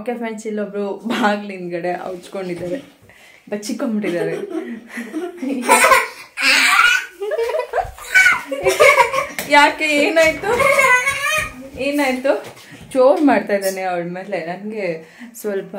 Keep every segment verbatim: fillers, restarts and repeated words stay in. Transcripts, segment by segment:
Okay friends, ಇಲ್ಲೊಬ್ರು ಬಾಗ್ಲು ಹಿಂದ್ಗಡೆ ಔಚ್ಕೊಂಡಿದ್ದಾರೆ, ಬಚ್ಚಿಕೊಂಡ್ಬಿಟ್ಟಿದ್ದಾರೆ. ಯಾಕೆ, ಏನಾಯ್ತು ಏನಾಯ್ತು ಜೋರು ಮಾಡ್ತಾ ಇದ್ದಾನೆ ಅವಳ ಮೇಲೆ. ನನಗೆ ಸ್ವಲ್ಪ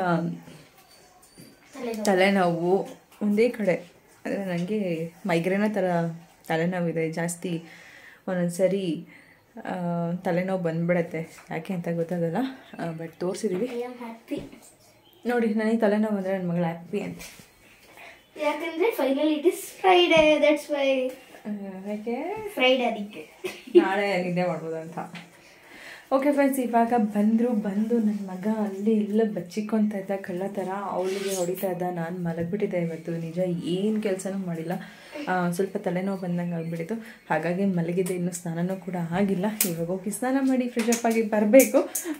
ತಲೆನೋವು ಒಂದೇ ಕಡೆ, ಅಂದರೆ ನನಗೆ ಮೈಗ್ರೇನ ಥರ ತಲೆನೋವಿದೆ ಜಾಸ್ತಿ. ಒಂದೊಂದ್ಸರಿ ತಲೆನೋವು ಬಂದ್ಬಿಡತ್ತೆ, ಯಾಕೆ ಅಂತ ಗೊತ್ತಾಗಲ್ಲ. ಬಟ್ ತೋರಿಸಿದ್ದೀವಿ ನೋಡಿ. ನನಗೆ ತಲೆನೋವು ಅಂದರೆ ನನ್ನ ಮಗಳು ಹ್ಯಾಪಿ ಅಂತ. ಯಾಕಂದರೆ finally it is Friday, that's why. ಯಾಕೆ ಫ್ರೈಡೇ, ಅದಕ್ಕೆ ನಾಳೆ ನಿದ್ದೆ ಮಾಡ್ಬೋದು ಅಂತ. ಓಕೆ ಫ್ರೆಂಡ್ಸ್, ಇವಾಗ ಬಂದರು. ಬಂದು ನನ್ನ ಮಗ ಅಲ್ಲಿ ಎಲ್ಲ ಬಚ್ಚಿಕೊತಾ ಇದ್ದ ಕಳ್ಳ ಥರ, ಅವಳಿಗೆ ಹೊಡಿತಾ ಇದ್ದ. ನಾನು ಮಲಗಿಬಿಟ್ಟಿದ್ದೆ ಇವತ್ತು, ನಿಜ ಏನು ಕೆಲಸನೂ ಮಾಡಿಲ್ಲ. ಸ್ವಲ್ಪ ತಲೆನೋವು ಬಂದಂಗೆ ಆಗಿಬಿಟ್ಟಿತ್ತು, ಹಾಗಾಗಿ ಮಲಗಿದ್ದೆ. ಇನ್ನೂ ಸ್ನಾನನೂ ಕೂಡ ಆಗಿಲ್ಲ. ಇವಾಗ ಹೋಗಿ ಸ್ನಾನ ಮಾಡಿ ಫ್ರೆಶ್ ಅಪ್ ಆಗಿ ಬರಬೇಕು.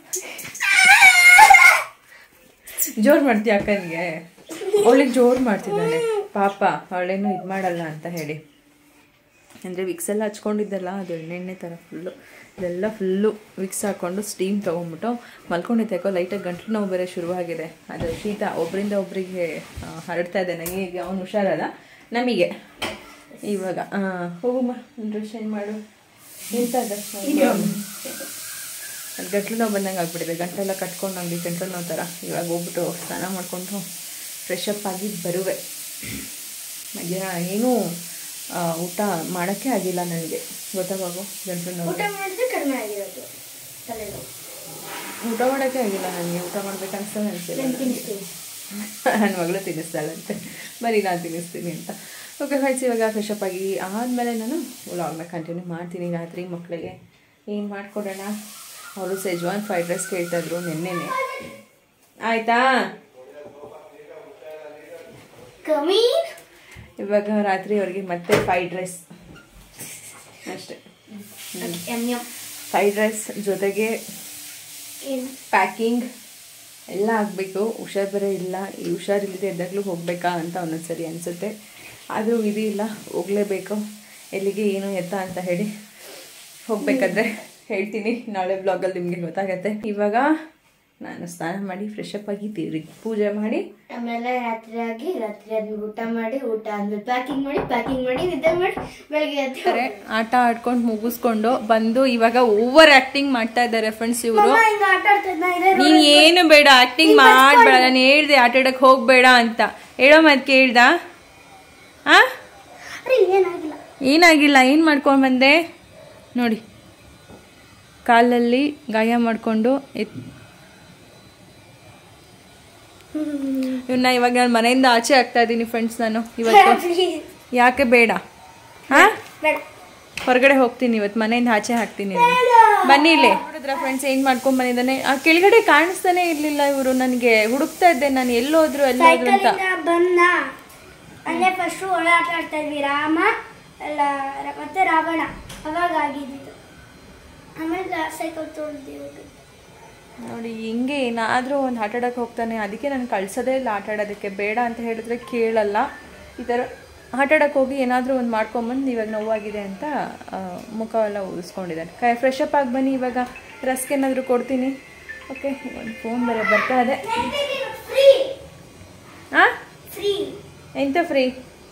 ಜೋರು ಮಾಡ್ತೀಯ ಅಕ್ಕನಿಗೆ? ಅವಳಿಗೆ ಜೋರು ಮಾಡ್ತಿದ್ದಾನೆ ಪಾಪ, ಅವಳೇನು ಇದು ಮಾಡಲ್ಲ ಅಂತ ಹೇಳಿ. ಅಂದರೆ ವಿಕ್ಸ್ ಎಲ್ಲ ಹಚ್ಕೊಂಡಿದ್ದಲ್ಲ, ಅದು ಎಣ್ಣೆ ಎಣ್ಣೆ ಥರ ಫುಲ್ಲು ಇದೆಲ್ಲ ಫುಲ್ಲು ವಿಕ್ಸ್ ಹಾಕ್ಕೊಂಡು ಸ್ಟೀಮ್ ತೊಗೊಂಬಿಟ್ಟು ಮಲ್ಕೊಂಡಿದ್ದೆ. ಯಾಕೋ ಲೈಟಾಗಿ ಗಂಟ್ಲು ನೋವು ಬೇರೆ ಶುರುವಾಗಿದೆ. ಅದು ಶೀತ ಒಬ್ಬರಿಂದ ಒಬ್ಬರಿಗೆ ಹರಡ್ತಾ ಇದೆ. ನನಗೆ ಈಗ ಅವನು ಹುಷಾರಲ್ಲ, ನಮಗೆ ಇವಾಗ. ಹೋಗುಮ್ಮ, ಡ್ರೆಸ್ ಚೇಂಜ್ ಮಾಡು. ಎಂತ ಅದು ಗಂಟ್ಲು ನೋವು ಬಂದಂಗೆ ಆಗ್ಬಿಟ್ಟಿದೆ, ಗಂಟೆಲ್ಲ ಕಟ್ಕೊಂಡು ನಂಗೆ ಗಂಟ್ಲು ನೋವು ಥರ. ಇವಾಗ ಹೋಗ್ಬಿಟ್ಟು ಸ್ನಾನ ಮಾಡಿಕೊಂಡು ಫ್ರೆಶ್ ಅಪ್ ಆಗಿ ಬರುವೆ. ಮಧ್ಯಾಹ್ನ ಏನೂ ಊಟ ಮಾಡೋಕ್ಕೆ ಆಗಿಲ್ಲ ನನಗೆ, ಗೊತ್ತಾಗೋ ಗಂಟ್ಲು ನೋವು. ಊಟ ಮಾಡಿದ್ರೆ ಕಡಿಮೆ ಆಗಿರೋದು ತಲೆನೋವು. ಊಟ ಮಾಡೋಕ್ಕೆ ಆಗಿಲ್ಲ ನನಗೆ, ಊಟ ಮಾಡ್ಬೇಕು ಅನ್ಸ್ತದೆ ಅನಿಸಿಲ್ಲ. ನನ್ನ ಮಗಳು ತಿನ್ನಿಸ್ತಾಳಂತೆ, ಬರೀ ನಾನು ತಿನ್ನಿಸ್ತೀನಿ ಅಂತ. ಓಕೆ ಫ್ರೆಂಡ್ಸ್, ಇವಾಗ ಫ್ರೆಶ್ ಅಪ್ ಆಗಿ ಆದಮೇಲೆ ನಾನು ವ್ಲಾಗ್ನ ಕಂಟಿನ್ಯೂ ಮಾಡ್ತೀನಿ. ರಾತ್ರಿ ಮಕ್ಕಳಿಗೆ ಏನು ಮಾಡಿಕೊಡೋಣ, ಅವರು ಸೆಜ್ವಾನ್ ಫ್ರೈಡ್ ರೈಸ್ ಕೇಳ್ತಾಯಿದ್ರು ನೆನ್ನೆನೆ. ಆಯಿತಾ? ಇವಾಗ ರಾತ್ರಿ ಅವ್ರಿಗೆ ಮತ್ತೆ ಫ್ರೈಡ್ ರೈಸ್ ಅಷ್ಟೇ. ಫ್ರೈಡ್ ರೈಸ್ ಜೊತೆಗೆ ಪ್ಯಾಕಿಂಗ್ ಎಲ್ಲ ಆಗಬೇಕು. ಹುಷಾರು ಬೇರೆ ಇಲ್ಲ, ಈ ಹುಷಾರಿಲ್ಲದೆ ಎದ್ದಾಗಲೂ ಹೋಗಬೇಕಾ ಅಂತ ಒಂದೊಂದ್ಸರಿ ಅನಿಸುತ್ತೆ. ಆದರೂ ವಿಧಿ ಇಲ್ಲ, ಹೋಗಲೇಬೇಕು. ಎಲ್ಲಿಗೆ ಏನು ಎತ್ತ ಅಂತ ಹೇಳಿ ಹೋಗಬೇಕಾದ್ರೆ ಹೇಳ್ತೀನಿ, ನಾಳೆ ಬ್ಲಾಗಲ್ಲಿ ನಿಮಗೆ ಗೊತ್ತಾಗತ್ತೆ. ಇವಾಗ ನಾನು ಸ್ನಾನ ಮಾಡಿ ಫ್ರೆಶ್ ಅಪ್ ಆಗಿ ದೇವ್ರಿಗೆ ಪೂಜೆ ಮಾಡಿ ಆಮೇಲೆ ರಾತ್ರಿ ಆಗಿ ರಾತ್ರಿ ಆದ್ಮೇಲೆ ಊಟ ಮಾಡಿ, ಊಟ ಆದ್ಮೇಲೆ ಪ್ಯಾಕಿಂಗ್ ಮಾಡಿ, ಪ್ಯಾಕಿಂಗ್ ಮಾಡಿ ನಿದ್ದೆ ಮಾಡಿ ಬೆಳಗ್ಗೆ ಎದ್ದರೆ ಆಟ ಆಡ್ಕೊಂಡು ಮುಗಿಸ್ಕೊಂಡು ಬಂದು ಇವಾಗ ಓವರ್ ಆಕ್ಟಿಂಗ್ ಮಾಡ್ತಾ ಇದ್ದಾರೆ ಫ್ರೆಂಡ್ಸ್ ಇವರು. ನೀನು ಏನು ಬೇಡ ಆಕ್ಟಿಂಗ್ ಮಾಡಬೇಡ, ನಾನು ಹೇಳ್ದೆ ಆಟ ಆಡಕ್ಕೆ ಹೋಗಬೇಡ ಅಂತ. ಹೇಳೋ ಮಾತು ಕೇಳ್ದ? ಆ ಏನಾಗಿಲ್ಲ ಏನಾಗಿಲ್ಲ ಏನು ಮಾಡ್ಕೊಂಡು ಬಂದೆ ನೋಡಿ, ಕಾಲಲ್ಲಿ ಗಾಯ ಮಾಡಿಕೊಂಡು ಎತ್ ಇವನ್ನ ಇವಾಗ ನಾನು ಮನೆಯಿಂದ ಆಚೆ ಆಗ್ತಾ ಇದ್ದೀನಿ ಫ್ರೆಂಡ್ಸ್. ನಾನು ಇವತ್ತು ಯಾಕೆ ಬೇಡ, ಹಾಂ ಹೊರಗಡೆ ಹೋಗ್ತೀನಿ ಇವತ್ತು, ಮನೆಯಿಂದ ಆಚೆ ಹಾಕ್ತೀನಿ. ಬನ್ನಿ ಇಲ್ಲಿ. ನೋಡಿದ್ರ ಫ್ರೆಂಡ್ಸ್ ಏನು ಮಾಡ್ಕೊಂಡು ಬಂದಿದ್ದಾನೆ. ಆ ಕೆಳಗಡೆ ಕಾಣಿಸ್ತಾನೆ ಇರಲಿಲ್ಲ ಇವರು, ನನಗೆ ಹುಡುಕ್ತಾ ಇದ್ದೆ ನಾನು ಎಲ್ಲೋದ್ರು ಎಲ್ಲೋದ್ರು ಅಂತ. ಬಂದ ಅಲ್ಲೇ ಫಸ್ಟು ಒಳ ಆಟ ಆಡ್ತಾ ಇದ್ವಿ, ರಾಮ ಎಲ್ಲ ಮತ್ತೆ ರಾವಣ, ಅವಾಗ ಆಗಿದ್ದು. ಆಮೇಲೆ ಸೈಕಲ್ ತೊಗೊಂಡಿದ್ದೀವಿ. ನೋಡಿ ಹಿಂಗೆ ಏನಾದರೂ ಒಂದು ಆಟ ಆಡೋಕ್ಕೆ ಹೋಗ್ತಾನೆ, ಅದಕ್ಕೆ ನಾನು ಕಳ್ಸೋದೇ ಇಲ್ಲ ಆಟ ಆಡೋದಕ್ಕೆ. ಬೇಡ ಅಂತ ಹೇಳಿದ್ರೆ ಕೇಳಲ್ಲ. ಈ ಥರ ಆಟ ಆಡೋಕ್ಕೆ ಹೋಗಿ ಏನಾದರೂ ಒಂದು ಮಾಡ್ಕೊಂಬಂದು ಇವಾಗ ನೋವಾಗಿದೆ ಅಂತ ಮುಖ ಎಲ್ಲ ಉಳಿಸ್ಕೊಂಡಿದ್ದಾನೆ. ಕೈ ಫ್ರೆಶ್ ಅಪ್ ಆಗಿ ಬನ್ನಿ, ಇವಾಗ ರಸ್ಕ್ ಏನಾದರೂ ಕೊಡ್ತೀನಿ. ಓಕೆ, ಒಂದು ಫೋನ್ ಬೇರೆ ಬರ್ತಾ ಇದೆ. ಹಾಂ ಎಂತ ಫ್ರೀ?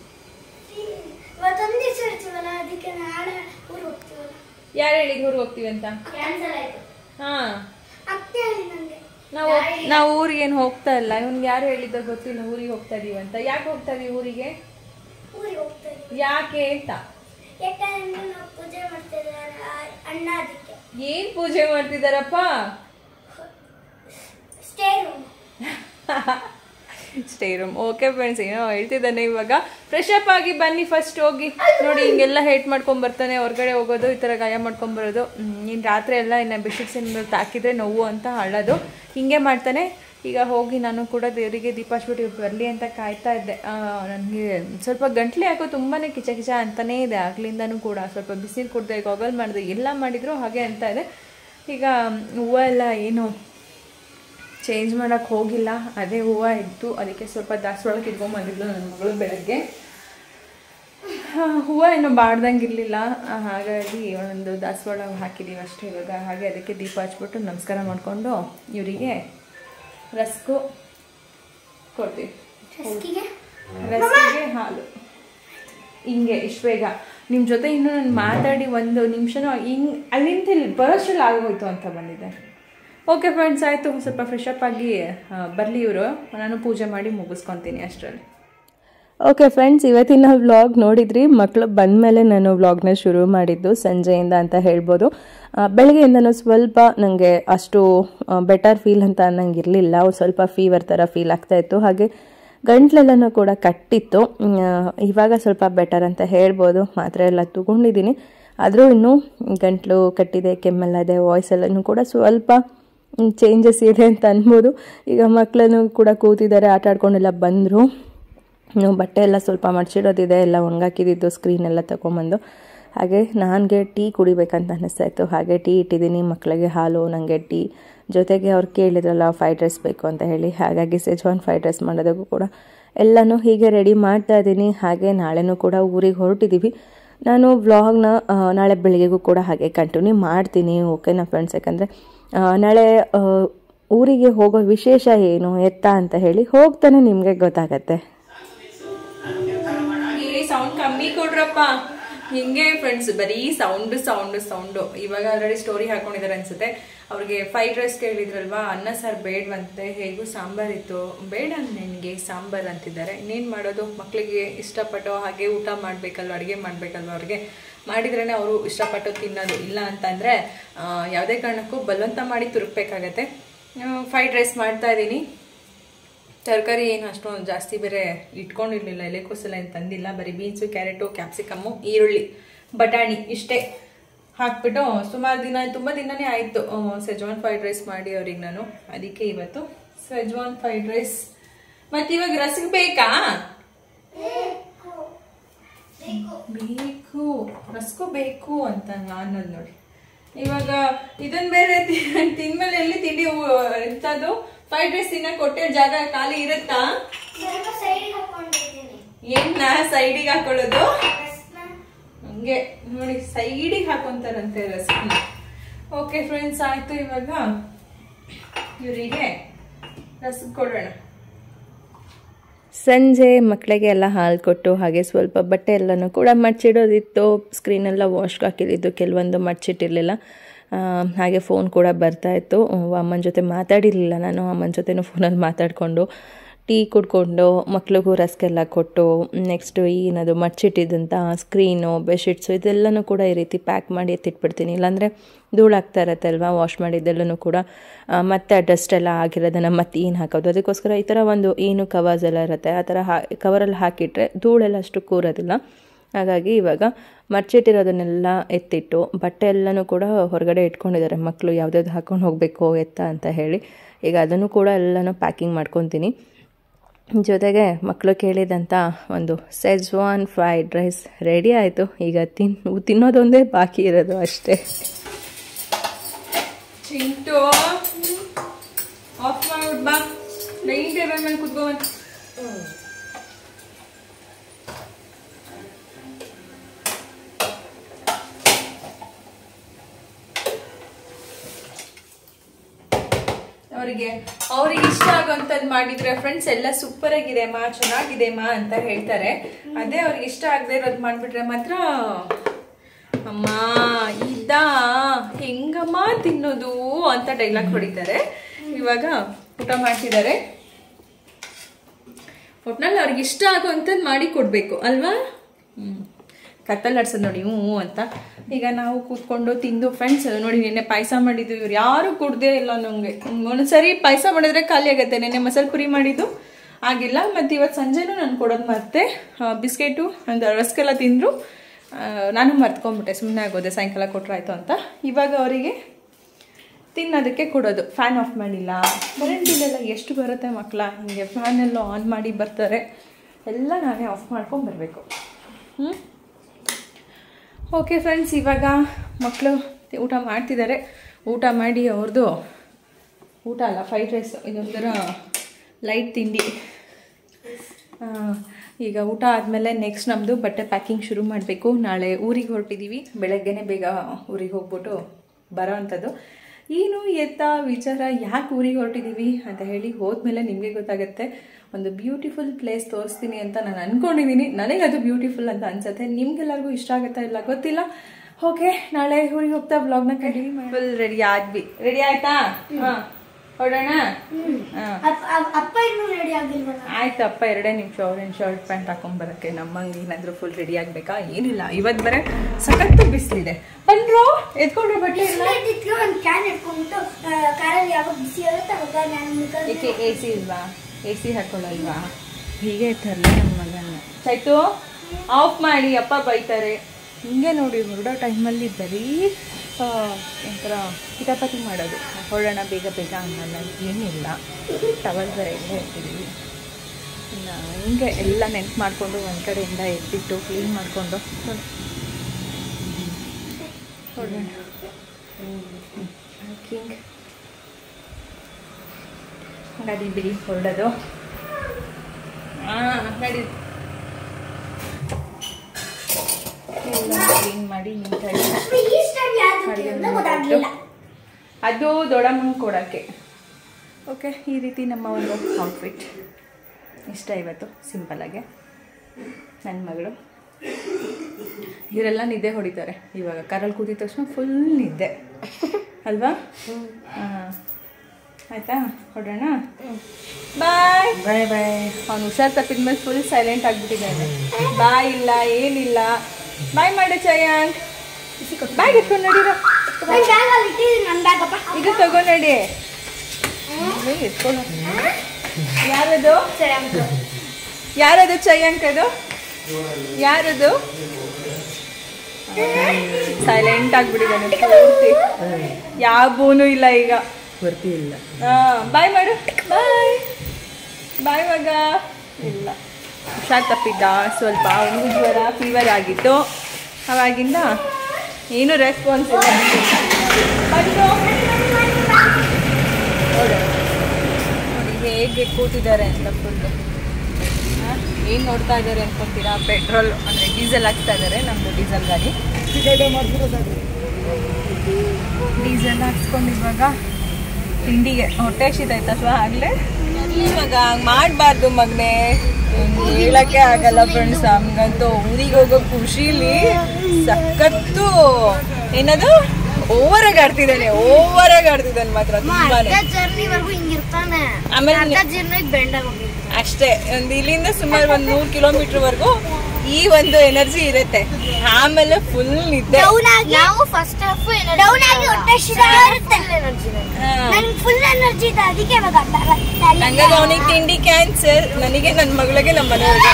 ಯಾರು ಹೇಳಿದ್ದು ಊರಿಗೆ ಹೋಗ್ತೀವಿ ಅಂತ? ಹಾಂ, ನಾವು ನಾವು ಊರಿಗೆ ಏನು ಹೋಗ್ತಾ ಇಲ್ಲ. ಇವನ್ಗೆ ಯಾರು ಹೇಳಿದ್ದ ಗೊತ್ತಿಲ್ಲ ಊರಿಗೆ ಹೋಗ್ತಾ ಇದೀವಿ ಅಂತ. ಯಾಕೆ ಹೋಗ್ತಾ ಇದೀವಿ ಊರಿಗೆ? ಯಾಕೆ ಅಂತ? ಏನ್ ಪೂಜೆ ಮಾಡ್ತಿದಾರಪ್ಪ? Stay room. ಓಕೆ ಫ್ರೆಂಡ್ಸ್, ಏನೋ ಹೇಳ್ತಿದ್ದಾನೆ. ಇವಾಗ ಫ್ರೆಶ್ ಅಪ್ ಆಗಿ ಬನ್ನಿ ಫಸ್ಟ್ ಹೋಗಿ. ನೋಡಿ ಹಿಂಗೆಲ್ಲ ಹೇಟ್ ಮಾಡ್ಕೊಂಡ್ ಬರ್ತಾನೆ, ಹೊರಗಡೆ ಹೋಗೋದು, ಈ ಥರ ಗಾಯ ಮಾಡ್ಕೊಂಬರೋದು. ಇನ್ನು ರಾತ್ರಿ ಎಲ್ಲ ಇನ್ನು ಬೆಡ್ಶೀಟ್ಸ್ ಏನಾದ್ರು ತಾಕಿದ್ರೆ ನೋವು ಅಂತ ಅಳೋದು, ಹಿಂಗೆ ಮಾಡ್ತಾನೆ. ಈಗ ಹೋಗಿ ನಾನು ಕೂಡ ದೇವರಿಗೆ ದೀಪ ಹಚ್ಬಿಟ್ಟು ಬರಲಿ ಅಂತ ಕಾಯ್ತಾ ಇದ್ದೆ. ನನಗೆ ಸ್ವಲ್ಪ ಗಂಟ್ಲು ಯಾಕೋ ತುಂಬಾ ಕಿಚ ಕಿಚ ಅಂತಲೇ ಇದೆ ಆಗ್ಲಿಂದನೂ ಕೂಡ. ಸ್ವಲ್ಪ ಬಿಸಿನೀರು ಕುಡ್ದೆ, ಗಾಗಲ್ ಮಾಡಿದೆ, ಎಲ್ಲ ಮಾಡಿದ್ರು ಹಾಗೆ ಅಂತ ಇದೆ. ಈಗ ಹೂವು ಎಲ್ಲ ಏನು ಚೇಂಜ್ ಮಾಡೋಕ್ಕೆ ಹೋಗಿಲ್ಲ, ಅದೇ ಹೂವು ಇತ್ತು. ಅದಕ್ಕೆ ಸ್ವಲ್ಪ ದಾಸವಾಳಕ್ಕೆ ಇಟ್ಕೊಂಬಂದಿದ್ಲು ನನ್ನ ಮಗಳು ಬೆಳಗ್ಗೆ. ಹೂವು ಏನೋ ಬಾಡ್ದಂಗಿರಲಿಲ್ಲ, ಹಾಗಾಗಿ ಒಂದು ದಾಸವಾಳ ಹಾಕಿದ್ದೀವಿ ಅಷ್ಟೇ ಇವಾಗ. ಹಾಗೆ ಅದಕ್ಕೆ ದೀಪ ಹಚ್ಬಿಟ್ಟು ನಮಸ್ಕಾರ ಮಾಡಿಕೊಂಡು ಇವರಿಗೆ ರಸ್ಕು ಕೊಡ್ತೀವಿ, ರಸ್ಕಿಗೆ ರಸ್ಕಿಗೆ ಹಾಲು. ಹಿಂಗೆ ಇಷ್ಟು ಬೇಗ ನಿಮ್ಮ ಜೊತೆ ಇನ್ನೂ ನಾನು ಮಾತಾಡಿ ಒಂದು ನಿಮಿಷನೂ ಹಿಂಗೆ ಅಲ್ಲಿಂದ ಇಲ್ಲಿ ಬರೋಷ್ಟರಲ್ಲಿ ಆಗೋಯ್ತು ಅಂತ ಬಂದಿದ್ದೆ. ಓಕೆ ಫ್ರೆಂಡ್ಸ್, ಆಯಿತು, ಸ್ವಲ್ಪ ಫ್ರೆಶ್ ಅಪ್ ಆಗಿ ಬರಲಿ ಇವರು, ನಾನು ಪೂಜೆ ಮಾಡಿ ಮುಗಿಸ್ಕೊತೀನಿ ಅಷ್ಟರಲ್ಲಿ. ಓಕೆ ಫ್ರೆಂಡ್ಸ್, ಇವತ್ತಿನ ವ್ಲಾಗ್ ನೋಡಿದ್ರಿ. ಮಕ್ಕಳು ಬಂದ ಮೇಲೆ ನಾನು ವ್ಲಾಗ್ನ ಶುರು ಮಾಡಿದ್ದು ಸಂಜೆಯಿಂದ ಅಂತ ಹೇಳ್ಬೋದು. ಬೆಳಗ್ಗೆಯಿಂದನೂ ಸ್ವಲ್ಪ ನನಗೆ ಅಷ್ಟು ಬೆಟರ್ ಫೀಲ್ ಅಂತ ನಂಗೆ ಇರಲಿಲ್ಲ. ಸ್ವಲ್ಪ ಫೀವರ್ ಥರ ಫೀಲ್ ಆಗ್ತಾಯಿತ್ತು, ಹಾಗೆ ಗಂಟ್ಲೆಲ್ಲನೂ ಕೂಡ ಕಟ್ಟಿತ್ತು. ಇವಾಗ ಸ್ವಲ್ಪ ಬೆಟರ್ ಅಂತ ಹೇಳ್ಬೋದು. ಮಾತ್ರೆ ಎಲ್ಲ ತಗೊಂಡಿದ್ದೀನಿ, ಆದರೂ ಇನ್ನೂ ಗಂಟ್ಲು ಕಟ್ಟಿದೆ, ಕೆಮ್ಮೆಲ್ಲ ಇದೆ, ವಾಯ್ಸ್ ಎಲ್ಲನೂ ಕೂಡ ಸ್ವಲ್ಪ ಚೇಂಜಸ್ ಇದೆ ಅಂತ ಅನ್ಬೋದು. ಈಗ ಮಕ್ಕಳನ್ನು ಕೂಡ ಕೂತಿದ್ದಾರೆ, ಆಟ ಆಡ್ಕೊಂಡೆಲ್ಲ ಬಂದರು. ಬಟ್ಟೆ ಎಲ್ಲ ಸ್ವಲ್ಪ ಮಡ್ಚಿಡೋದಿದೆ, ಎಲ್ಲ ಒಣಗಾಕಿದ್ದು ಸ್ಕ್ರೀನ್ ಎಲ್ಲ ತೊಗೊಂಬಂದು. ಹಾಗೆ ನನಗೆ ಟೀ ಕುಡಿಬೇಕಂತ ಅನ್ನಿಸ್ತಾಯಿತ್ತು, ಹಾಗೆ ಟೀ ಇಟ್ಟಿದ್ದೀನಿ. ಮಕ್ಕಳಿಗೆ ಹಾಲು, ನನಗೆ ಟೀ. ಜೊತೆಗೆ ಅವ್ರು ಕೇಳಿದ್ರಲ್ಲ ಫ್ರೈಡ್ ರೈಸ್ ಬೇಕು ಅಂತ ಹೇಳಿ, ಹಾಗಾಗಿ ಸೆಜ್ವಾನ್ ಫ್ರೈಡ್ ರೈಸ್ ಮಾಡೋದಕ್ಕೂ ಕೂಡ ಎಲ್ಲನೂ ಹೀಗೆ ರೆಡಿ ಮಾಡ್ತಾ ಇದ್ದೀನಿ. ಹಾಗೆ ನಾಳೆನೂ ಕೂಡ ಊರಿಗೆ ಹೊರಟಿದ್ದೀವಿ. ನಾನು ವ್ಲಾಗ್ನ ನಾಳೆ ಬೆಳಿಗ್ಗೆಗೂ ಕೂಡ ಹಾಗೆ ಕಂಟಿನ್ಯೂ ಮಾಡ್ತೀನಿ, ಓಕೆನಾ ಫ್ರೆಂಡ್ಸ್? ಯಾಕಂದರೆ ನಾಳೆ ಊರಿಗೆ ಹೋಗೋ ವಿಶೇಷ ಏನು ಎತ್ತ ಅಂತ ಹೇಳಿ ಹೋಗ್ತಾನೆ ನಿಮಗೆ ಗೊತ್ತಾಗತ್ತೆ. ಸೌಂಡ್ ಕಮ್ಮಿ ಕೊಡ್ರಪ್ಪ. ಹಿಂಗೆ ಫ್ರೆಂಡ್ಸ್, ಬರೀ ಸೌಂಡ್ ಸೌಂಡ್ ಸೌಂಡು. ಇವಾಗ ಆಲ್ರೆಡಿ ಸ್ಟೋರಿ ಹಾಕೊಂಡಿದ್ದಾರೆ ಅನ್ಸುತ್ತೆ. ಅವ್ರಿಗೆ ಫ್ರೈಡ್ ರೈಸ್ ಕೇಳಿದ್ರಲ್ವಾ, ಅನ್ನ ಸಾರು ಬೇಡವಂತೆ, ಹೇಗೂ ಸಾಂಬಾರ್ ಇತ್ತು, ಬೇಡ ನನಗೆ ಸಾಂಬಾರ್ ಅಂತಿದ್ದಾರೆ. ಇನ್ನೇನು ಮಾಡೋದು, ಮಕ್ಕಳಿಗೆ ಇಷ್ಟಪಟ್ಟೋ ಹಾಗೆ ಊಟ ಮಾಡಬೇಕಲ್ವ, ಅಡುಗೆ ಮಾಡಬೇಕಲ್ವ, ಅವ್ರಿಗೆ ಮಾಡಿದ್ರೇ ಅವರು ಇಷ್ಟಪಟ್ಟು ತಿನ್ನೋದು. ಇಲ್ಲ ಅಂತಂದರೆ ಯಾವುದೇ ಕಾರಣಕ್ಕೂ ಬಲವಂತ ಮಾಡಿ ತುರುಕಬೇಕಾಗತ್ತೆ. ಫ್ರೈಡ್ ರೈಸ್ ಮಾಡ್ತಾ ಇದ್ದೀನಿ. ತರಕಾರಿ ಏನು ಅಷ್ಟೊಂದು ಜಾಸ್ತಿ ಬೇರೆ ಇಟ್ಕೊಂಡಿರಲಿಲ್ಲ, ಎಲೆಕೋಸೆಲ್ಲ ಏನು ತಂದಿಲ್ಲ. ಬರೀ ಬೀನ್ಸು, ಕ್ಯಾರೆಟು, ಕ್ಯಾಪ್ಸಿಕಮ್ಮು, ಈರುಳ್ಳಿ, ಬಟಾಣಿ ಇಷ್ಟೇ ಹಾಕ್ಬಿಟ್ಟು ಸುಮಾರು ದಿನ, ತುಂಬ ದಿನನೇ ಆಯಿತು ಸೆಜ್ವಾನ್ ಫ್ರೈಡ್ ರೈಸ್ ಮಾಡಿ ಅವ್ರಿಗೆ ನಾನು. ಅದಕ್ಕೆ ಇವತ್ತು ಸೆಜ್ವಾನ್ ಫ್ರೈಡ್ ರೈಸ್. ಮತ್ತು ಇವಾಗ ರಸಕ್ಕೆ ಬೇಕಾ? ಬೇಕು, ರಸ್ಕು ಬೇಕು ಅಂತ ಅನ್ನೋದು ನೋಡಿ. ಇವಾಗ ಇದನ್ನ ಬೇರೆ ತಿಂದ್ಮೇಲೆ ಎಲ್ಲಿ ತಿಂಡಿ ಎಂಥದ್ದು ಫ್ರೈಡ್ ರೈಸ್ ತಿನ್ನಕ್ಕೆ ಕೊಟ್ಟೆ ಜಾಗ ಖಾಲಿ ಇರುತ್ತಾ? ಏನ್ನ ಸೈಡಿಗೆ ಹಾಕೊಳ್ಳೋದು? ಹಂಗೆ ನೋಡಿ, ಸೈಡಿಗೆ ಹಾಕೊಂತಾರಂತೆ ರಸನ. ಓಕೆ ಫ್ರೆಂಡ್ಸ್, ಆಯ್ತು. ಇವಾಗ ಇವರಿಗೆ ರಸಕ್ಕೆ ಕೊಡೋಣ. ಸಂಜೆ ಮಕ್ಕಳಿಗೆ ಎಲ್ಲ ಹಾಲು ಕೊಟ್ಟು ಹಾಗೆ ಸ್ವಲ್ಪ ಬಟ್ಟೆ ಎಲ್ಲನೂ ಕೂಡ ಮಡ್ಚಿಡೋದಿತ್ತು. ಸ್ಕ್ರೀನೆಲ್ಲ ವಾಶ್ಗೆ ಹಾಕಿದ್ದು, ಕೆಲವೊಂದು ಮಡ್ಚಿಟ್ಟಿರಲಿಲ್ಲ. ಹಾಗೆ ಫೋನ್ ಕೂಡ ಬರ್ತಾಯಿತ್ತು. ಅಮ್ಮನ ಜೊತೆ ಮಾತಾಡಿರಲಿಲ್ಲ ನಾನು. ಅಮ್ಮನ ಜೊತೆನೂ ಫೋನಲ್ಲಿ ಮಾತಾಡಿಕೊಂಡು ಟೀ ಕುಡ್ಕೊಂಡು ಮಕ್ಳಿಗೂ ರಸ್ಕೆಲ್ಲ ಕೊಟ್ಟು, ನೆಕ್ಸ್ಟು ಏನದು ಮಡ್ಚಿಟ್ಟಿದ್ದಂಥ ಸ್ಕ್ರೀನು, ಬೆಡ್ಶೀಟ್ಸು ಇದೆಲ್ಲನೂ ಕೂಡ ಈ ರೀತಿ ಪ್ಯಾಕ್ ಮಾಡಿ ಎತ್ತಿಟ್ಬಿಡ್ತೀನಿ. ಇಲ್ಲಾಂದರೆ ಧೂಳಾಗ್ತಾ ಇರತ್ತೆ ಅಲ್ವಾ, ವಾಶ್ ಮಾಡಿದ್ದೆಲ್ಲನೂ ಕೂಡ. ಮತ್ತು ಡಸ್ಟ್ ಎಲ್ಲ ಆಗಿರೋದನ್ನು ಮತ್ತೆ ಏನು ಹಾಕೋದು, ಅದಕ್ಕೋಸ್ಕರ ಈ ಥರ ಒಂದು ಏನು ಕವರ್ಸ್ ಎಲ್ಲ ಇರುತ್ತೆ, ಆ ಥರ ಹಾ ಕವರಲ್ಲಿ ಹಾಕಿಟ್ರೆ ಧೂಳೆಲ್ಲ ಅಷ್ಟು ಕೂರೋದಿಲ್ಲ. ಹಾಗಾಗಿ ಇವಾಗ ಮಡ್ಚಿಟ್ಟಿರೋದನ್ನೆಲ್ಲ ಎತ್ತಿಟ್ಟು, ಬಟ್ಟೆ ಎಲ್ಲನೂ ಕೂಡ ಹೊರಗಡೆ ಇಟ್ಕೊಂಡಿದ್ದಾರೆ ಮಕ್ಕಳು, ಯಾವುದ್ಯಾವ್ದು ಹಾಕ್ಕೊಂಡು ಹೋಗಬೇಕು ಎತ್ತ ಅಂತ ಹೇಳಿ. ಈಗ ಅದನ್ನು ಕೂಡ ಎಲ್ಲನೂ ಪ್ಯಾಕಿಂಗ್ ಮಾಡ್ಕೊತೀನಿ. ಜೊತೆಗೆ ಮಕ್ಕಳು ಕೇಳಿದಂಥ ಒಂದು ಸೆಜ್ವಾನ್ ಫ್ರೈಡ್ ರೈಸ್ ರೆಡಿ ಆಯಿತು. ಈಗ ತಿನ್ ತಿನ್ನೋದೊಂದೇ ಬಾಕಿ ಇರೋದು ಅಷ್ಟೇ. ಚಿಂಟು ಆಫ್ ಮಾಡ್ಬಿಟ್ಟು ಬಾ, ಡೈನಿಂಗ್ ಟೇಬಲ್ ಮೇಲೆ ಕುತ್ಕೋಬಂತ. ಅವರಿಗೆ ಅವ್ರಿಗೆ ಇಷ್ಟ ಆಗೋಂಥದ್ದು ಮಾಡಿದ್ರೆ ಫ್ರೆಂಡ್ಸ್ ಎಲ್ಲ ಸೂಪರ್ ಆಗಿದೆ ಮಾ, ಚೆನ್ನಾಗಿದೆ ಮಾ ಅಂತ ಹೇಳ್ತಾರೆ. ಅದೇ ಅವ್ರಿಗೆ ಇಷ್ಟ ಆಗದೆ ಇರೋದು ಮಾಡಿಬಿಟ್ರೆ ಮಾತ್ರ ಅಮ್ಮ ಇದ ಹೆಂಗಮ್ಮ ತಿನ್ನೋದು ಅಂತ ಡೈಲಾಗ್ ಹೊಡಿತಾರೆ. ಇವಾಗ ಊಟ ಮಾಡ್ತಿದ್ದಾರೆ. ಒಟ್ನಲ್ಲಿ ಅವ್ರಿಗೆ ಇಷ್ಟ ಆಗೋಂಥದ್ದು ಮಾಡಿ ಕೊಡಬೇಕು ಅಲ್ವಾ? ಹ್ಞೂ ಕತ್ತಲ್ಲಿ ಆಡ್ಸೋದು ನೋಡಿ ಹ್ಞೂ ಅಂತ. ಈಗ ನಾವು ಕೂತ್ಕೊಂಡು ತಿಂದು ಫ್ರೆಂಡ್ಸ್ ನೋಡಿ, ನಿನ್ನೆ ಪಾಯಸ ಮಾಡಿದ್ದು ಇವ್ರು ಯಾರು ಕುಡ್ದೇ ಇಲ್ಲ. ನನಗೆ ಒಂದ್ಸರಿ ಪಾಯಸ ಮಾಡಿದ್ರೆ ಖಾಲಿ ಆಗುತ್ತೆ. ನೆನ್ನೆ ಮಸಾಲೆ ಪುರಿ ಮಾಡಿದ್ದು ಆಗಿಲ್ಲ. ಮತ್ತು ಇವತ್ತು ಸಂಜೆನೂ ನಾನು ಕೊಡೋದು ಮತ್ತೆ ಬಿಸ್ಕೆಟು ಒಂದು ರಸ್ಕೆಲ್ಲ ತಿಂದರು. ನಾನು ಮರ್ತ್ಕೊಂಡ್ಬಿಟ್ಟೆ, ಸುಮ್ಮನೆ ಆಗೋದೆ ಸಾಯಂಕಾಲ ಕೊಟ್ಟರಾಯ್ತು ಅಂತ. ಇವಾಗ ಅವರಿಗೆ ತಿನ್ನೋದಕ್ಕೆ ಕೊಡೋದು. ಫ್ಯಾನ್ ಆಫ್ ಮಾಡಿಲ್ಲ, ಕರೆಂಟ್ ಬಿಲ್ಲೆಲ್ಲ ಎಷ್ಟು ಬರುತ್ತೆ ಮಕ್ಕಳ, ಹಿಂಗೆ ಫ್ಯಾನೆಲ್ಲ ಆನ್ ಮಾಡಿ ಬರ್ತಾರೆ. ಎಲ್ಲ ನಾನೇ ಆಫ್ ಮಾಡ್ಕೊಂಡು ಬರಬೇಕು. ಹ್ಞೂ ಓಕೆ ಫ್ರೆಂಡ್ಸ್, ಇವಾಗ ಮಕ್ಕಳು ಊಟ ಮಾಡ್ತಿದ್ದಾರೆ. ಊಟ ಮಾಡಿ ಅವ್ರದ್ದು ಊಟ ಅಲ್ಲ ಫ್ರೈಡ್ ರೈಸ್, ಇದೊಂಥರ ಲೈಟ್ ತಿಂಡಿ. ಈಗ ಊಟ ಆದಮೇಲೆ ನೆಕ್ಸ್ಟ್ ನಮ್ಮದು ಬಟ್ಟೆ ಪ್ಯಾಕಿಂಗ್ ಶುರು ಮಾಡಬೇಕು. ನಾಳೆ ಊರಿಗೆ ಹೊರಟಿದ್ದೀವಿ. ಬೆಳಗ್ಗೆನೇ ಬೇಗ ಊರಿಗೆ ಹೋಗ್ಬಿಟ್ಟು ಬರೋ ಅಂಥದ್ದು. ಏನು ಎತ್ತ ವಿಚಾರ ಯಾಕೆ ಊರಿಗೆ ಹೊರಟಿದ್ದೀವಿ ಅಂತ ಹೇಳಿ ಹೋದ್ಮೇಲೆ ನಿಮಗೆ ಗೊತ್ತಾಗುತ್ತೆ. ಒಂದು ಬ್ಯೂಟಿಫುಲ್ ಪ್ಲೇಸ್ ತೋರಿಸ್ತೀನಿ ಅಂತ ನಾನು ಅಂದ್ಕೊಂಡಿದ್ದೀನಿ. ನನಗೆ ಅದು ಬ್ಯೂಟಿಫುಲ್ ಅಂತ ಅನ್ಸುತ್ತೆ. ನಿಮ್ಗೆಲ್ಲರಿಗೂ ಇಷ್ಟ ಆಗುತ್ತಾ ಇಲ್ಲ ಗೊತ್ತಿಲ್ಲ. ಓಕೆ, ನಾಳೆ ಊರಿಗೆ ಹೋಗ್ತಾ ಬ್ಲಾಗ್ನ ಕಂಟಿನ್ಯೂ ಮಾಡಿ. ಫುಲ್ ರೆಡಿ ಆದ್ವಿ. ರೆಡಿ ಆಯ್ತಾ? ಹಾಂ, ಹೊರಡೋಣ. ಅಪ್ಪ ಇನ್ನೂ ರೆಡಿ ಆಗಿಲ್ವಲ್ಲ? ಆಯ್ತು, ಅಪ್ಪ ಎರಡೇ ನಿಮಿಷ ಅವ್ರೇನು ಶರ್ಟ್ ಪ್ಯಾಂಟ್ ಹಾಕೊಂಡ್ಬರಕ್ಕೆ. ನಮ್ಮಂಗೆ ಏನಾದರೂ ಫುಲ್ ರೆಡಿ ಆಗಬೇಕಾ? ಏನಿಲ್ಲ, ಇವತ್ತು ಬರೀ ಸಖತ್ತು ಬಿಸಿಲಿದೆ. ಬಂದ್ರು ಎತ್ಕೊಂಡ್ರೆ ಬಟ್ಟೆ ಇಲ್ಲ. ಒಂದು ಕ್ಯಾನ್ ಎತ್ಕೊಂಡ್ಬಿಟ್ಟು ಕಾರಲ್ಲಿ ಯಾವಾಗ ಬಿಸಿ ಇರುತ್ತೆ ಅವಾಗ ನಾನು ಏಕೆ ಎ ಸಿ ಇಲ್ವಾ? ಎ ಸಿ ಹಾಕೊಳ್ಳಲ್ವಾ? ಹೀಗೆ ತರಲಿ ನನ್ನ ಮಗನ. ಆಯ್ತು, ಆಫ್ ಮಾಡಿ, ಅಪ್ಪ ಬೈತಾರೆ. ಹಿಂಗೆ ನೋಡಿ ಹೊರಡೋ ಟೈಮಲ್ಲಿ ಬರೀ ಒಂಥರ ಕಿತಾಪತಿ ಮಾಡೋದು. ಹೊರಡೋಣ ಬೇಗ ಬೇಗ ಅನ್ನಲ್ಲ, ಏನಿಲ್ಲ. ಟವಲ್ ಬರ ಎಲ್ಲ ಇರ್ತಿದ್ದೀವಿ. ಇನ್ನು ಹಿಂಗೆ ಎಲ್ಲ ನೆನ್ಪು ಮಾಡಿಕೊಂಡು ಒಂದು ಕಡೆಯಿಂದ ಎತ್ತಿಟ್ಟು ಕ್ಲೀನ್ ಮಾಡಿಕೊಂಡು ಹೊರಡೋಣ. ಹಿಂಗೆ ಗಾಡಿ ಬಿಡಿ ಹೊರಡೋದು. ಹಾಂ, ಗಾಡಿ ಎಲ್ಲ ಕ್ಲೀನ್ ಮಾಡಿ ನೀಟಾಗಿ ಅದು ದೊಡ್ಡಮ್ಮಂಗೆ ಕೊಡೋಕ್ಕೆ. ಓಕೆ, ಈ ರೀತಿ ನಮ್ಮ ಒಂದು ಔಟ್ಫಿಟ್ ಇಷ್ಟ ಇವತ್ತು. ಸಿಂಪಲ್ಲಾಗೆ ನನ್ನ ಮಗಳು. ಇವರೆಲ್ಲ ನಿದ್ದೆ ಹೊಡಿತಾರೆ ಇವಾಗ. ಕಾರಲ್ಲಿ ಕೂತಿದ ತಕ್ಷಣ ಫುಲ್ ನಿದ್ದೆ ಅಲ್ವಾ? ಹಾಂ, ಆಯಿತಾ? ಹೊರಡೋಣ. ಬಾಯ್ ಬಾಯ್ ಬಾಯ್. ಅವ್ನು ಹುಷಾರು ತಪ್ಪಿದ್ಮೇಲೆ ಫುಲ್ ಸೈಲೆಂಟ್ ಆಗಿಬಿಟ್ಟಿದ್ದಾನೆ. ಬಾಯ್ ಇಲ್ಲ, ಏನಿಲ್ಲ. ಬಾಯ್ ಮಾಡು ಚಯಾಂಕ್. ಬ್ಯಾಗ್ ಎತ್ಕೊಂಡು ನಡೀರ. ಇದು ತಗೋ ನಡಿ. ಎತ್ಕೊಂಡು ಯಾರದು? ಯಾರದು ಚಯಾಂಕ್? ಅದು ಯಾರದು? ಸೈಲೆಂಟ್ ಆಗಿಬಿಟ್ಟಿದ್ದಾನೆ ಪೂರ್ತಿ. ಯಾವ ಬೋನು ಇಲ್ಲ ಈಗ. ಬರ್ತಿಲ್ಲ. ಹಾಂ, ಬಾಯ್ ಮಾಡು. ಬಾಯ್ ಬಾಯ್ ಮಗ. ಇಲ್ಲ, ಹುಷಾರು ತಪ್ಪಿದ್ದ ಸ್ವಲ್ಪ. ಅವನಿಗೂ ಜ್ವರ, ಫೀವರ್ ಆಗಿತ್ತು. ಅವಾಗಿಂದ ಏನೂ ರೆಸ್ಪಾನ್ಸ್ ಇಲ್ಲ. ಬಂದು ನೋಡಿ ಹೇಗೆ ಕೂತಿದ್ದಾರೆ ಅಂತ ಫುಲ್ಲು. ಏನು ನೋಡ್ತಾ ಇದ್ದಾರೆ ಅನ್ಕೊತೀರಾ? ಪೆಟ್ರೋಲ್ ಅಂದರೆ ಡೀಸೆಲ್ ಹಾಕ್ತಾ ಇದ್ದಾರೆ. ನಮ್ಮದು ಡೀಸೆಲ್ ಗಾಡಿ. ಡೀಸೆಲ್ ಹಾಕ್ಸ್ಕೊಂಡು ಇವಾಗ ತಿಂಡಿಗೆ ಹೊಟ್ಟೆ ಹಸಿತಾಯ್ತಲ್ವಾ ಆಗಲೇ. ಇವಾಗ ಹಂಗೆ ಮಾಡಬಾರ್ದು ಮಗನೇ, ಹೇಳಕ್ಕೆ ಆಗಲ್ಲ ಫ್ರೆಂಡ್ಸ್. ಹಂಗಂತೂ ಊರಿಗೆ ಹೋಗೋ ಖುಷಿಲಿ ಸಖತ್ತು ಏನದು ಓವರಾಗಿ ಆಡ್ತಿದ್ದಾನೆ. ಓವರಾಗಿ ಆಡ್ತಿದ್ದಾನೆ ಮಾತ್ರ ತುಂಬಾನೇ. ಆಮೇಲೆ ಅಷ್ಟೇ, ಒಂದು ಇಲ್ಲಿಂದ ಸುಮಾರು ಒಂದು ನೂರು ಕಿಲೋಮೀಟರ್ವರೆಗೂ ಈ ಒಂದು ಎನರ್ಜಿ ಇರುತ್ತೆ. ಆಮೇಲೆ ಫುಲ್ ನಿದ್ದೆ. ಹಂಗಾಗಿ ಅವನಿಗೆ ತಿಂಡಿ ಕ್ಯಾನ್ಸರ್, ನನಗೆ ನನ್ನ ಮಗಳಿಗೆ ನಮ್ಮ ಮನೆಯವ್ರಿಗೆ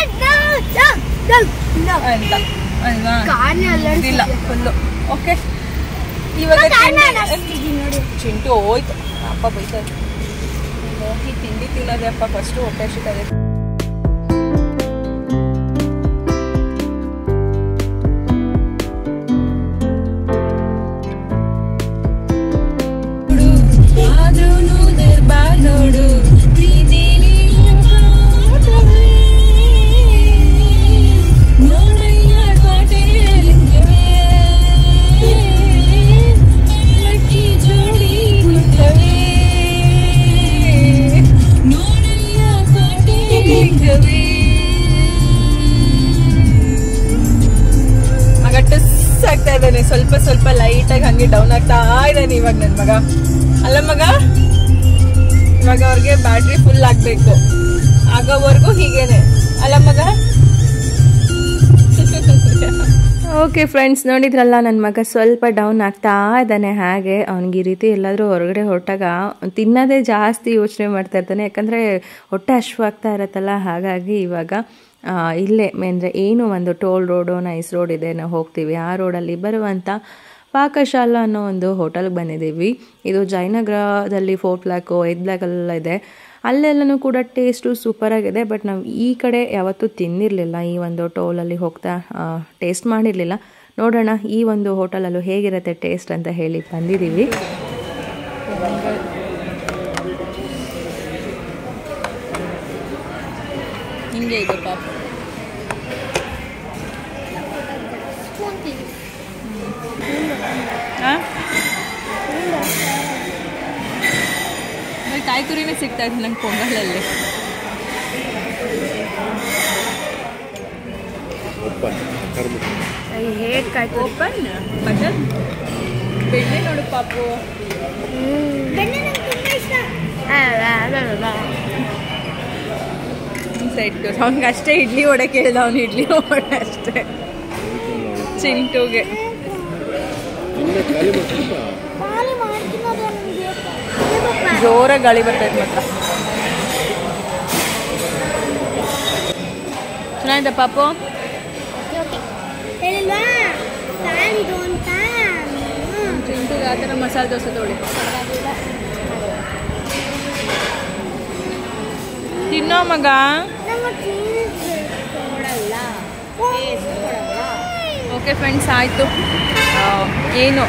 ಅಂತ ಅಲ್ವಾ? ಇಲ್ಲ ಫುಲ್ಲು. ಓಕೆ, ಇವಾಗ ಚಿಂಟು ಹೋಯ್ತು. ಅಪ್ಪ ಬೈತಾರೆ. ಹೋಗಿ ತಿಂಡಿ ತಿನ್ನೋದೇ ಅಪ್ಪ ಫಸ್ಟು. ಹೊಟ್ಟೆ ಹಸಿತದೆ. ಸ್ವಲ್ಪ ಸ್ವಲ್ಪ ಲೈಟಾಗಿ ಹಂಗೆ ಡೌನ್ ಆಗ್ತಾ ಇದ್ದಾನೆ ಇವಾಗ ನನ್ನ ಮಗ. ಅಲ್ಲ ಮಗ, ಇವಾಗ ಅವ್ರಿಗೆ ಬ್ಯಾಟ್ರಿ ಫುಲ್ ಆಗಬೇಕು. ಆಗೋವರೆಗೂ ಹೀಗೇನೆ ಅಲ್ಲ ಮಗ? ಓಕೆ ಫ್ರೆಂಡ್ಸ್, ನೋಡಿದ್ರಲ್ಲ ನನ್ನ ಮಗ ಸ್ವಲ್ಪ ಡೌನ್ ಆಗ್ತಾ ಇದ್ದಾನೆ. ಹಾಗೆ ಅವ್ನಿಗೆ ಈ ರೀತಿ ಎಲ್ಲಾದರೂ ಹೊರಗಡೆ ಹೊರಟಾಗ ತಿನ್ನೋದೇ ಜಾಸ್ತಿ ಯೋಚನೆ ಮಾಡ್ತಾ ಇರ್ತಾನೆ. ಯಾಕಂದರೆ ಹೊಟ್ಟೆ ಹಶ್ವಾಗ್ತಾ ಇರತ್ತಲ್ಲ. ಹಾಗಾಗಿ ಇವಾಗ ಇಲ್ಲೇ ಅಂದರೆ ಏನು ಒಂದು ಟೋಲ್ ರೋಡು, ನೈಸ್ ರೋಡ್ ಇದೆ, ನಾವು ಹೋಗ್ತೀವಿ. ಆ ರೋಡಲ್ಲಿ ಬರುವಂಥ ಪಾಕಶಾಲಾ ಅನ್ನೋ ಒಂದು ಹೋಟೆಲ್ಗೆ ಬಂದಿದ್ದೀವಿ. ಇದು ಜಯನಗರದಲ್ಲಿ ಫೋರ್ ಬ್ಲ್ಯಾಕು ಏತ್ ಬ್ಲ್ಯಾಕಲ್ಲ ಇದೆ. ಅಲ್ಲೆಲ್ಲನೂ ಕೂಡ ಟೇಸ್ಟು ಸೂಪರಾಗಿದೆ. ಬಟ್ ನಾವು ಈ ಕಡೆ ಯಾವತ್ತೂ ತಿಂದಿರಲಿಲ್ಲ. ಈ ಒಂದು ಟೋಲಲ್ಲಿ ಹೋಗ್ತಾ ಟೇಸ್ಟ್ ಮಾಡಿರಲಿಲ್ಲ. ನೋಡೋಣ ಈ ಒಂದು ಹೋಟೆಲಲ್ಲೂ ಹೇಗಿರುತ್ತೆ ಟೇಸ್ಟ್ ಅಂತ ಹೇಳಿ ಬಂದಿದ್ದೀವಿ. ಹಿಂಗೆ ಇದೆ ಪಾಪ. ಕಾಯಿ ತುರಿನೇ ಸಿಗ್ತಾ ಇದೆ ನಂಗೆ ಪೊಂಗಲಲ್ಲಿ. ಐ ಹೇಟ್ ಕಾಯಿ ತುರಿ. ಓಪನ್ ಬಟನ್ ಬೆಣ್ಣೆ ನೋಡು ಪಾಪು. ಬೆಣ್ಣೆ ನಂಗೆ ತುಂಬ ಇಷ್ಟ. ಸೈಡ್ ಅವ್ನಿಗೆ ಅಷ್ಟೇ ಇಡ್ಲಿ ಒಡೆ ಕೇಳಿದ, ಅವ್ನು ಇಡ್ಲಿ ಒಡೆ ಅಷ್ಟೇ. ಚಿಂಟುಗೆ ಜೋರ ಗಾಳಿ ಬರ್ತೈತೆ ಮಾತ್ರ. ಚೆನ್ನಾಗಿದೆ ಪಾಪು. ಚಿಂಟುಗೆ ಆ ಥರ ಮಸಾಲೆ ದೋಸೆ ತೊಳಿ ತಿನ್ನೋ ಮಗ. ಓಕೆ ಫ್ರೆಂಡ್ಸ್, ಆಯಿತು. ಏನು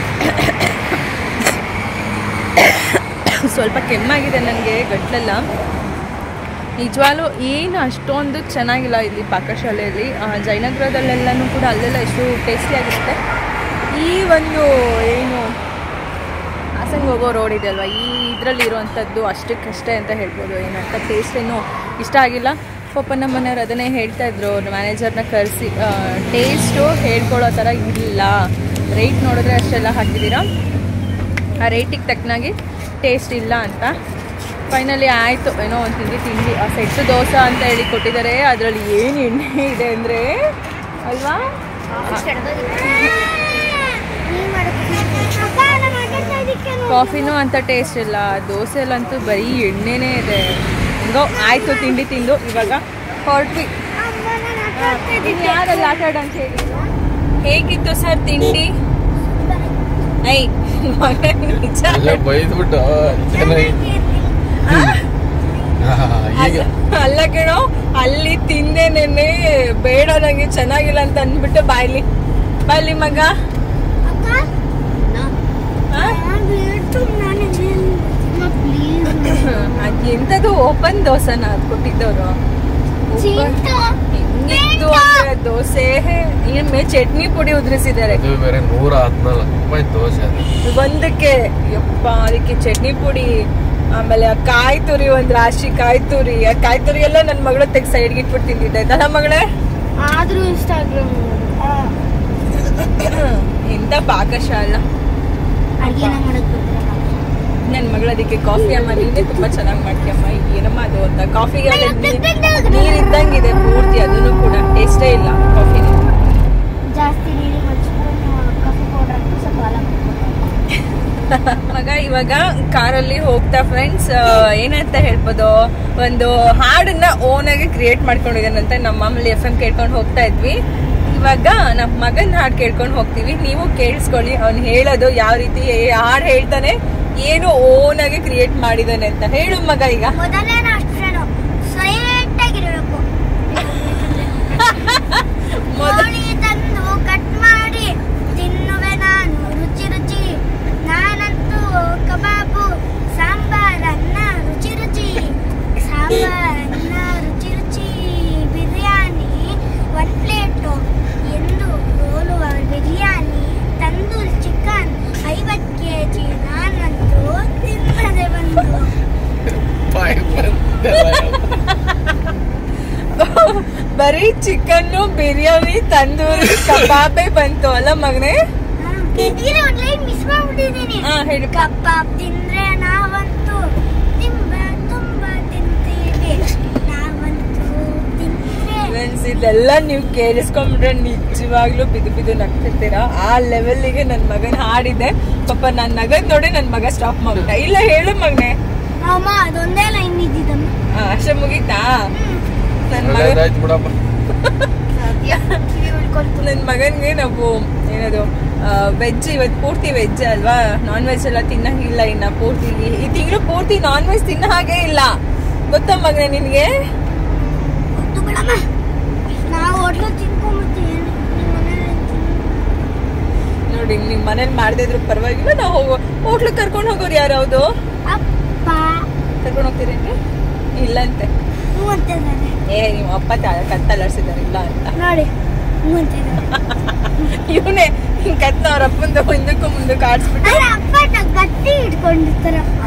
ಸ್ವಲ್ಪ ಕೆಮ್ಮಾಗಿದೆ ನನಗೆ, ಗಂಟ್ಲೆಲ್ಲ. ನಿಜವಾಗ್ಲೂ ಏನು ಅಷ್ಟೊಂದು ಚೆನ್ನಾಗಿಲ್ಲ ಇಲ್ಲಿ ಪಾಕಶಾಲೆಯಲ್ಲಿ. ಜಯನಗರದಲ್ಲೆಲ್ಲನೂ ಕೂಡ ಅಲ್ಲೆಲ್ಲ ಎಷ್ಟು ಟೇಸ್ಟಿಯಾಗಿರುತ್ತೆ. ಈ ಒಂದು ಏನು ಹಾಸನ ಹೋಗೋ ರೋಡ್ ಇದೆ ಅಲ್ವಾ, ಈ ಇದರಲ್ಲಿ ಇರೋವಂಥದ್ದು ಅಷ್ಟಕ್ಕಷ್ಟೇ ಅಂತ ಹೇಳ್ಬೋದು. ಏನಂತ ಟೇಸ್ಟ್ ಏನೂ ಇಷ್ಟ ಆಗಿಲ್ಲ. ಪಾಪ ನಮ್ಮ ಮನೆಯವ್ರು ಅದನ್ನೇ ಹೇಳ್ತಾಯಿದ್ರು, ಮ್ಯಾನೇಜರ್ನ ಕರೆಸಿ ಟೇಸ್ಟು ಹೇಳ್ಕೊಳ್ಳೋ ಥರ ಇಲ್ಲ, ರೇಟ್ ನೋಡಿದ್ರೆ ಅಷ್ಟೆಲ್ಲ ಹಾಕಿದ್ದೀರಾ, ಆ ರೇಟಿಗೆ ತಕ್ಕನಾಗಿ ಟೇಸ್ಟ್ ಇಲ್ಲ ಅಂತ. ಫೈನಲಿ ಆಯಿತು, ಏನೋ ಒಂದು ತಿಂಡಿ ತಿಂಡಿ ಆ ಸೆಟ್ಟು ದೋಸೆ ಅಂತ ಹೇಳಿ ಕೊಟ್ಟಿದ್ದಾರೆ. ಅದರಲ್ಲಿ ಏನು ಎಣ್ಣೆ ಇದೆ ಅಂದರೆ ಅಲ್ವಾ, ಕಾಫಿನೂ ಅಂತ ಟೇಸ್ಟ್ ಇಲ್ಲ, ದೋಸೆಲ್ಲಂತೂ ಬರೀ ಎಣ್ಣೆನೇ ಇದೆ. ಹಿಂಗೋ ಆಯಿತು ತಿಂಡಿ ತಿಂದು ಇವಾಗ ಹೊರಟ್ವಿ. ಯಾರಲ್ಲಿ ಆಟ ಆಡ ಅಂತ ಹೇಳಿ. ಹೇಗಿತ್ತು ಸರ್ ತಿಂಡಿ? ಐ ಬೈದ್ಬಿಟ್ಟು ಅಲ್ಲ ಕಣೋ, ಅಲ್ಲಿ ತಿಂದೇನೇನೆ ಬೇಡ ನಂಗೆ ಚೆನ್ನಾಗಿಲ್ಲ ಅಂತ ಅಂದ್ಬಿಟ್ಟು ಬಾಯ್ಲಿ ಬಾಯ್ಲಿ ಮಗ. ಅದು ಎಂಥದ್ದು ಓಪನ್ ದೋಸೆನ ಅದು ಕೊಟ್ಟಿದ್ದವರು. ಹೆಂಗಿತ್ತು ಅಂದ್ರೆ ದೋಸೆ ಮೇಲೆ ಚಟ್ನಿ ಪುಡಿ ಉದ್ರಿಸಿದ್ದಾರೆ ನೂರ ಹದಿನಾಲ್ಕು ರೂಪಾಯಿ ದೋಸೆ ಒಂದಕ್ಕೆ. ಯಪ್ಪ, ಅದಕ್ಕೆ ಚಟ್ನಿ ಪುಡಿ, ಆಮೇಲೆ ಆ ಕಾಯಿ ತುರಿ, ಒಂದ್ ರಾಶಿ ಕಾಯಿ ತುರಿ. ಆ ಕಾಯಿ ತುರಿ ಎಲ್ಲ ನನ್ನ ಮಗಳು ತೆಗ್ ಸೈಡ್ಗೆ ಇಟ್ಬಿಟ್ಟು ತಿಂದಿದ್ದೆ ಆಯ್ತಾ ನಮ್ಮ ಮಗಳೇ. ಆದ್ರೂ ಇಷ್ಟ ಆಗ್ಲಿ ಎಂತ ಪಾಕಶಾಲ. ನನ್ನ ಮಗಳು ಅದಕ್ಕೆ ಕಾಫಿ ಅಮ್ಮ ನೀನೇ ತುಂಬಾ ಚೆನ್ನಾಗಿ ಮಾಡ್ತೀಯಮ್ಮ, ಏನಮ್ಮ ಅದು ಅಂತ. ಕಾಫಿಗೆ ನೀರ್ ಇದ್ದಂಗಿದೆ ಪೂರ್ತಿ, ಅದನ್ನು ಕೂಡ ಟೇಸ್ಟೇ ಇಲ್ಲ ಕಾಫಿ. ಜಾಸ್ತಿ ನೀರು ಕಾಫಿ ಪೌಡರ್ ಮಗ ಇವಾಗ ಕಾರಲ್ಲಿ ಹೋಗ್ತಾ ಫ್ರೆಂಡ್ಸ್ ಏನಂತ ಹೇಳ್ಬೋದು, ಒಂದು ಹಾಡನ್ನ ಓನ್ ಆಗಿ ಕ್ರಿಯೇಟ್ ಮಾಡ್ಕೊಂಡಿದ್ದಾನಂತೆ. ನಮ್ಮ ಮಾಮೂಲಿ ಎಫ್ ಎಂ ಕೇಳ್ಕೊಂಡು ಹೋಗ್ತಾ ಇದ್ವಿ. ಇವಾಗ ನಮ್ಮ ಮಗನ ಹಾಡು ಕೇಳ್ಕೊಂಡು ಹೋಗ್ತೀವಿ, ನೀವು ಕೇಳಿಸ್ಕೊಳ್ಳಿ ಅವ್ನು ಹೇಳೋದು ಯಾವ ರೀತಿ ಹಾಡು ಹೇಳ್ತಾನೆ, ಏನು ಓನ್ ಆಗಿ ಕ್ರಿಯೇಟ್ ಮಾಡಿದಾನೆ ಅಂತ. ಹೇಳು ಮಗ. ಈಗ ತಂದು ಕಟ್ ಮಾಡಿ ತಿನ್ನುವೆ ನಾನು ರುಚಿ ರುಚಿ, ನಾನಂತೂ ಕಬಾಬು ಸಾಂಬಾರನ್ನ ರುಚಿ ರುಚಿ, ಸಾಂಬಾರನ್ನ ರುಚಿ ರುಚಿ, ಬಿರಿಯಾನಿ ಒನ್ ಪ್ಲೇಟು ಎಂದು ಹೋಲುವ ಬಿರಿಯಾನಿ, ತಂದೂರಿ ಚಿಕನ್ ಐವತ್ತು ಕೆ ಜಿ, ನಾನಂತೂ ತಿನ್ನದೆ ಬಂದು. ಬರೀ ಚಿಕನ್ನು, ಬಿರಿಯಾನಿ, ತಂದೂರಿ, ಕಬಾಬೆ ಬಂತು ಅಲ್ಲ ಮಗನೇ. ಮಿಸ್ ಮಾಡ್ಬಿಟ್ಟಿದ್ದೀನಿ. ಕಬಾಬ್ ತಿಂದ್ರೆ ನಾವಂತೂ ತುಂಬಾ ತುಂಬಾ ತಿಂತೀವಿ, ನಾವಂತೂ ತಿಂದ್ರೆ. ಇದೆಲ್ಲ ನೀವು ಕೇಳಿಸ್ಕೊಂಡ್ಬಿಟ್ರೆ ನಿಜವಾಗ್ಲೂ ಬಿದು ಬಿದು ನಗ್ತಿರ್ತೀರಾ. ಆ ಲೆವೆಲ್ಗೆ ನನ್ನ ಮಗನ ಹಾಡಿದೆ. ಪಾಪ ನನ್ನ ನಗದ್ ನೋಡಿ ನನ್ನ ಮಗ ಸ್ಟಾಪ್ ಮಾಡ್ಬಿಟ್ಟ. ಇಲ್ಲ ಹೇಳು ಮಗನೇ. ಅಮ್ಮ ಅದೊಂದೇ ಲೈನ್ ಇದ್ದಿದ್ದಮ್ಮ. ಅಷ್ಟೇ ಮುಗೀತಾ? ನನ್ನ ಮಗ ನನ್ನ ಮಗನ್ಗೆ ನಾವು ಏನದು ವೆಜ್, ಇವತ್ತು ಪೂರ್ತಿ ವೆಜ್ ಅಲ್ವಾ, ನಾನ್ ವೆಜ್ ಎಲ್ಲ ತಿನ್ನಂಗಿಲ್ಲ ಇನ್ನ ಪೂರ್ತಿ. ಈ ತಿಂಗಳು ಪೂರ್ತಿ ನಾನ್ ವೆಜ್ ತಿನ್ನ ಹಾಗೆ ಇಲ್ಲ, ಗೊತ್ತಾ ಮಗನೇ ನಿನ್ಗೆ? ನೋಡಿ ನಿಮ್ ಮನೇಲಿ ಮಾಡದೇ ಇದ್ರು ಪರವಾಗಿಲ್ಲ, ನಾವು ಹೋಗೋ ಹೋಟ್ಲಿಗೆ ಕರ್ಕೊಂಡು ಹೋಗೋರು ಯಾರು? ಹೌದು, ಕರ್ಕೊಂಡು ಹೋಗ್ತೀರೇನ್ರಿ? ಇಲ್ಲಂತೆ. ಏ ನಿಮ್ಮ ಅಪ್ಪ ಕತ್ತಲರ್ಸಿದಾರೆ ಇಲ್ಲ ಅಂತ ನೋಡಿ. ಇವನೇ ಕತ್ನ ಅವ್ರ ಅಪ್ಪಂದು ಹಿಂದಕ್ಕೂ ಮುಂದಕ್ಕೆ ಆಡಿಸ್ಬಿಟ್ಟು ಅಪ್ಪ ಗಟ್ಟಿ ಇಟ್ಕೊಂಡಿರ್ತಾರಪ್ಪ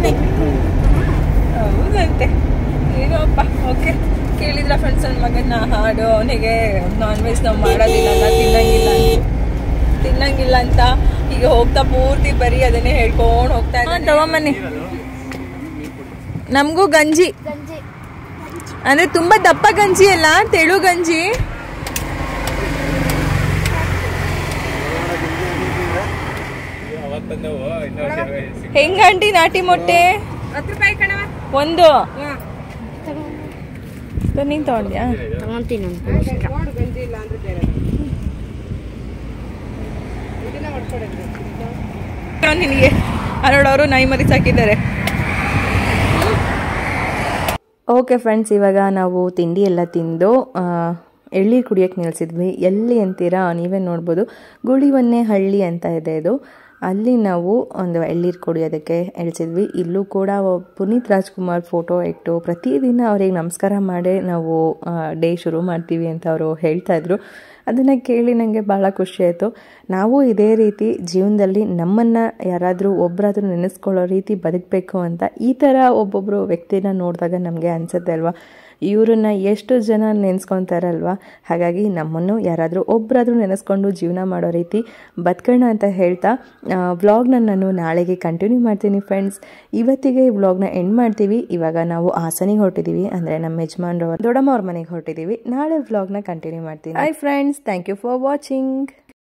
ಹೌದಂತೆ ಏನೋ ಅಪ್ಪ. ಓಕೆ, ಕೇಳಿದ್ರ ಫ್ರೆಂಡ್ಸ್ ನನ್ನ ಮಗನ ಹಾಡು, ಅವನಿಗೆ ನಾನ್ ವೆಜ್ ನಾವು ಮಾಡೋದಿಲ್ಲ ತಿನ್ನಂಗಿಲ್ಲ ತಿನ್ನಂಗಿಲ್ಲ ಅಂತ ಈಗ ಹೋಗ್ತಾ ಪೂರ್ತಿ ಬರೀ ಅದನ್ನೇ ಹೇಳ್ಕೊಂಡು ಹೋಗ್ತಾ ಇದ್ದಾನೆ. ತಗೊಂಬನ್ನಿ, ನಮಗೂ ಗಂಜಿ ಅಂದ್ರೆ ತುಂಬಾ ದಪ್ಪ ಗಂಜಿ ಅಲ್ಲ, ತೆಳು ಗಂಜಿ. ಹೆಂಗಂಟಿ ನಾಟಿ ಮೊಟ್ಟೆ ಹತ್ತು ರೂಪಾಯಿ ಕಣವ ಒಂದು. ನೀನ್ ತಗೊಂಡ್ಯಾ? ತಗೊಂತೀನಿ ನಿನಗೆ ನೋಡೋರು ನಾಯಿ ಮರಿ ಸಾಕಿದ್ದಾರೆ. ಓಕೆ ಫ್ರೆಂಡ್ಸ್, ಇವಾಗ ನಾವು ತಿಂಡಿ ಎಲ್ಲ ತಿಂದು ಎಳ್ನೀರು ಕುಡಿಯೋಕ್ಕೆ ನಿಲ್ಲಿಸಿದ್ವಿ. ಎಲ್ಲಿ ಅಂತೀರಾ, ನೀವೇ ನೋಡ್ಬೋದು, ಗುಳಿವನ್ನೇ ಹಳ್ಳಿ ಅಂತ ಇದೆ ಇದು. ಅಲ್ಲಿ ನಾವು ಒಂದು ಎಳ್ನೀರು ಕುಡಿಯೋದಕ್ಕೆ ಇಳಿಸಿದ್ವಿ. ಇಲ್ಲೂ ಕೂಡ ಪುನೀತ್ ರಾಜ್ಕುಮಾರ್ ಫೋಟೋ ಇಟ್ಟು ಪ್ರತಿದಿನ ಅವ್ರಿಗೆ ನಮಸ್ಕಾರ ಮಾಡಿ ನಾವು ಡೇ ಶುರು ಮಾಡ್ತೀವಿ ಅಂತ ಅವರು ಹೇಳ್ತಾಯಿದ್ರು. ಅದನ್ನು ಕೇಳಿ ನನಗೆ ಭಾಳ ಖುಷಿ ಆಯಿತು. ನಾವು ಇದೇ ರೀತಿ ಜೀವನದಲ್ಲಿ ನಮ್ಮನ್ನು ಯಾರಾದರೂ ಒಬ್ಬರಾದರೂ ನೆನೆಸ್ಕೊಳ್ಳೋ ರೀತಿ ಬದುಕಬೇಕು ಅಂತ ಈ ಥರ ಒಬ್ಬೊಬ್ಬರು ವ್ಯಕ್ತಿನ ನೋಡಿದಾಗ ನಮಗೆ ಅನಿಸುತ್ತೆ ಅಲ್ವಾ, ಇವ್ರನ್ನ ಎಷ್ಟು ಜನ ನೆನೆಸ್ಕೊತಾರಲ್ವ. ಹಾಗಾಗಿ ನಮ್ಮನ್ನು ಯಾರಾದರೂ ಒಬ್ಬರಾದರೂ ನೆನೆಸ್ಕೊಂಡು ಜೀವನ ಮಾಡೋ ರೀತಿ ಬದುಕೋಣ ಅಂತ ಹೇಳ್ತಾ ವ್ಲಾಗ್ನ ನಾನು ನಾಳೆಗೆ ಕಂಟಿನ್ಯೂ ಮಾಡ್ತೀನಿ ಫ್ರೆಂಡ್ಸ್. ಇವತ್ತಿಗೆ ಈ ವ್ಲಾಗ್ನ ಎಂಡ್ ಮಾಡ್ತೀವಿ. ಇವಾಗ ನಾವು ಹಾಸನಿಗೆ ಹೊರಟಿದ್ದೀವಿ, ಅಂದರೆ ನಮ್ಮ ಯಜಮಾನ್ರು ದೊಡ್ಡಮ್ಮ ಅವ್ರ ಮನೆಗೆ ಹೊರಟಿದ್ದೀವಿ. ನಾಳೆ ವ್ಲಾಗ್ನ ಕಂಟಿನ್ಯೂ ಮಾಡ್ತೀನಿ. Hi friends, thank you for watching.